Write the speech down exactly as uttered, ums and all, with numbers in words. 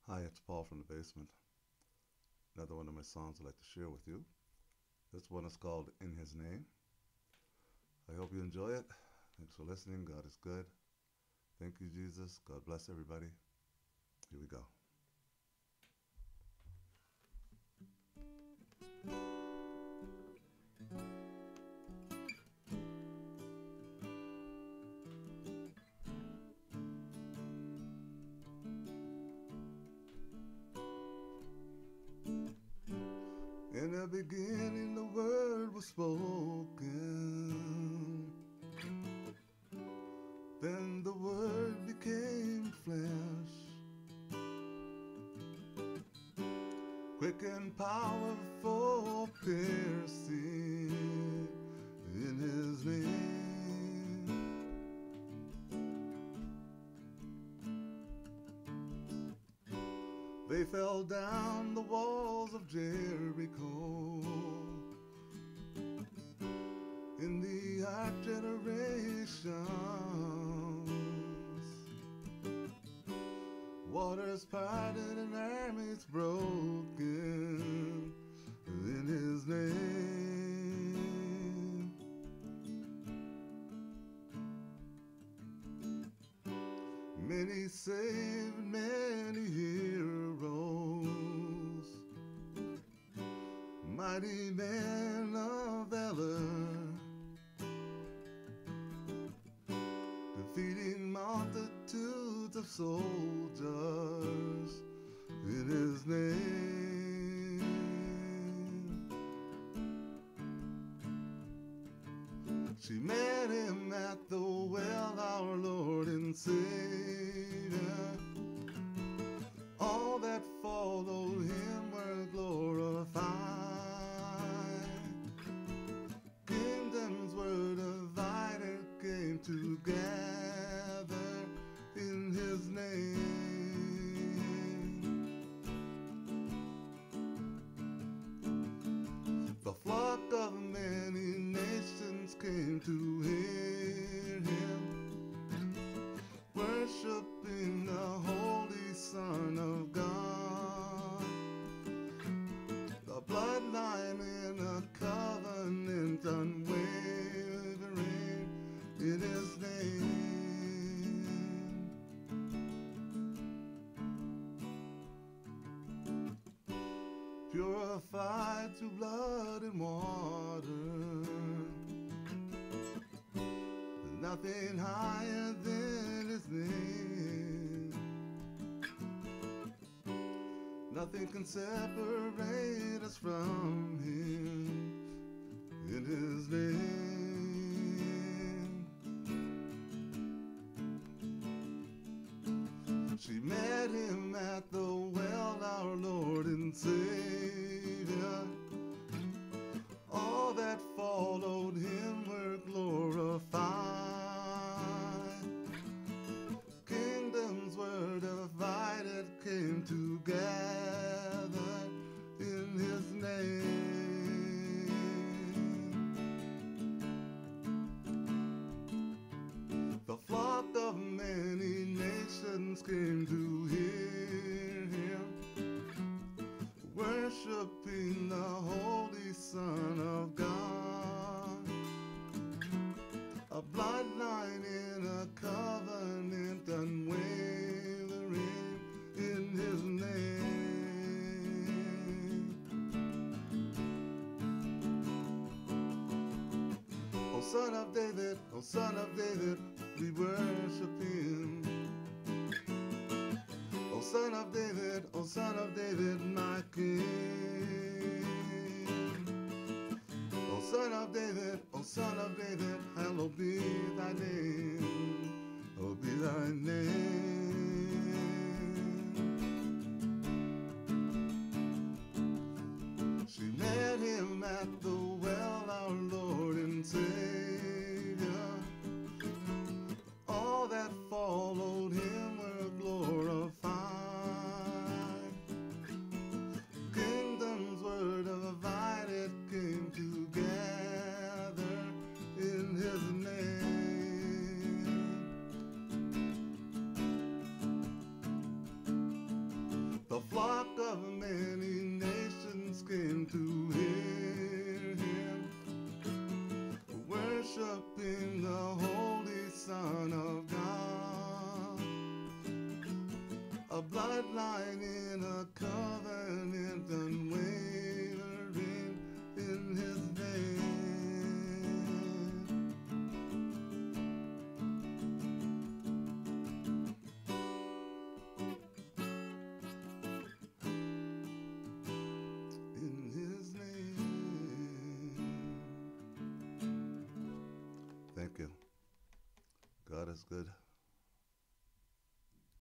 Hi, it's Paul from the basement. Another one of my songs I'd like to share with you. This one is called In His Name. I hope you enjoy it. Thanks for listening. God is good. Thank you, Jesus. God bless everybody. Here we go. In the beginning, the word was spoken. Then the word became flesh, quick and powerful, piercing in his name. They fell down the walls of Jericho in the ark generations. Waters parted and armies broken in his name. Many saved, many heroes, mighty men of valor, defeating multitudes of soldiers in his name. She met him at the well, our Lord and Savior. All that followed him were glorified. Kingdoms were divided, came together in his name. The flock of many nations came to hear him, worshiping the Holy Son of God. The bloodline in a covenant unwavering in his name. Purified through blood and water, there's nothing higher than his name. Nothing can separate us from him in his name. She met him at the well, our Lord and Savior. All that followed him were glorified. Kingdoms were divided, came together in his name. The flock of many nations came to hear him, worshiping the Holy Son of God. A bloodline in a covenant unwavering in his name. O Son of David, O Son of David, we worship him. O Son of David, O Son of David, my King. O Son of David, O Son of David, hallowed be thy name, hallowed be thy name. She met him at the well, our Lord and Savior. All that followed him were glorified. Kingdoms were divided, came together in his name. flock of many nations came to hear him, worshiping the Holy Son of God, a bloodline in a covenant unwavering in his name. In his name. Thank you. God is good.